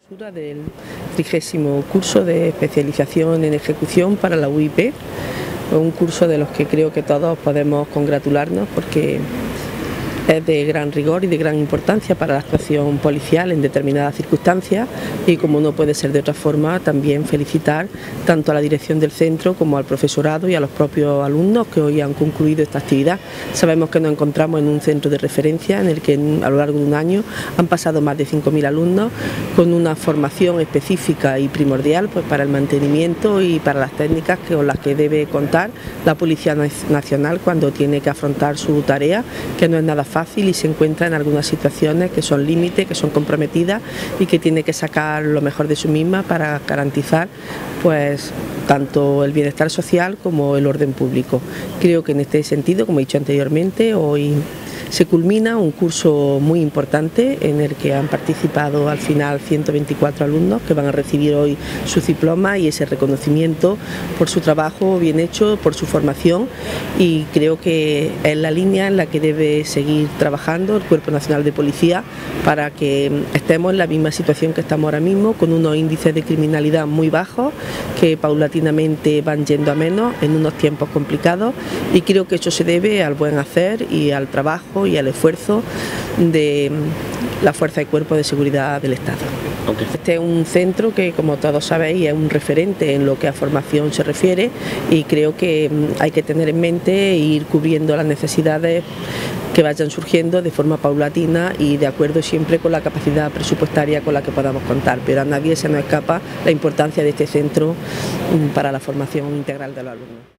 Del 30º curso de especialización en ejecución para la UIP, un curso de los que creo que todos podemos congratularnos porque es de gran rigor y de gran importancia para la actuación policial en determinadas circunstancias y, como no puede ser de otra forma, también felicitar tanto a la dirección del centro como al profesorado y a los propios alumnos que hoy han concluido esta actividad. Sabemos que nos encontramos en un centro de referencia en el que a lo largo de un año han pasado más de 5.000 alumnos con una formación específica y primordial pues, para el mantenimiento y para las técnicas con las que debe contar la Policía Nacional cuando tiene que afrontar su tarea, que no es nada fácil y se encuentra en algunas situaciones que son límite, que son comprometidas y que tiene que sacar lo mejor de sí misma para garantizar pues tanto el bienestar social como el orden público. Creo que en este sentido, como he dicho anteriormente, hoy se culmina un curso muy importante en el que han participado al final 124 alumnos que van a recibir hoy su diploma y ese reconocimiento por su trabajo bien hecho, por su formación, y creo que es la línea en la que debe seguir trabajando el Cuerpo Nacional de Policía para que estemos en la misma situación que estamos ahora mismo, con unos índices de criminalidad muy bajos que paulatinamente van yendo a menos en unos tiempos complicados, y creo que eso se debe al buen hacer y al trabajo y al esfuerzo de la Fuerza y Cuerpo de Seguridad del Estado. Este es un centro que, como todos sabéis, es un referente en lo que a formación se refiere, y creo que hay que tener en mente e ir cubriendo las necesidades que vayan surgiendo de forma paulatina y de acuerdo siempre con la capacidad presupuestaria con la que podamos contar, pero a nadie se nos escapa la importancia de este centro para la formación integral de los alumnos.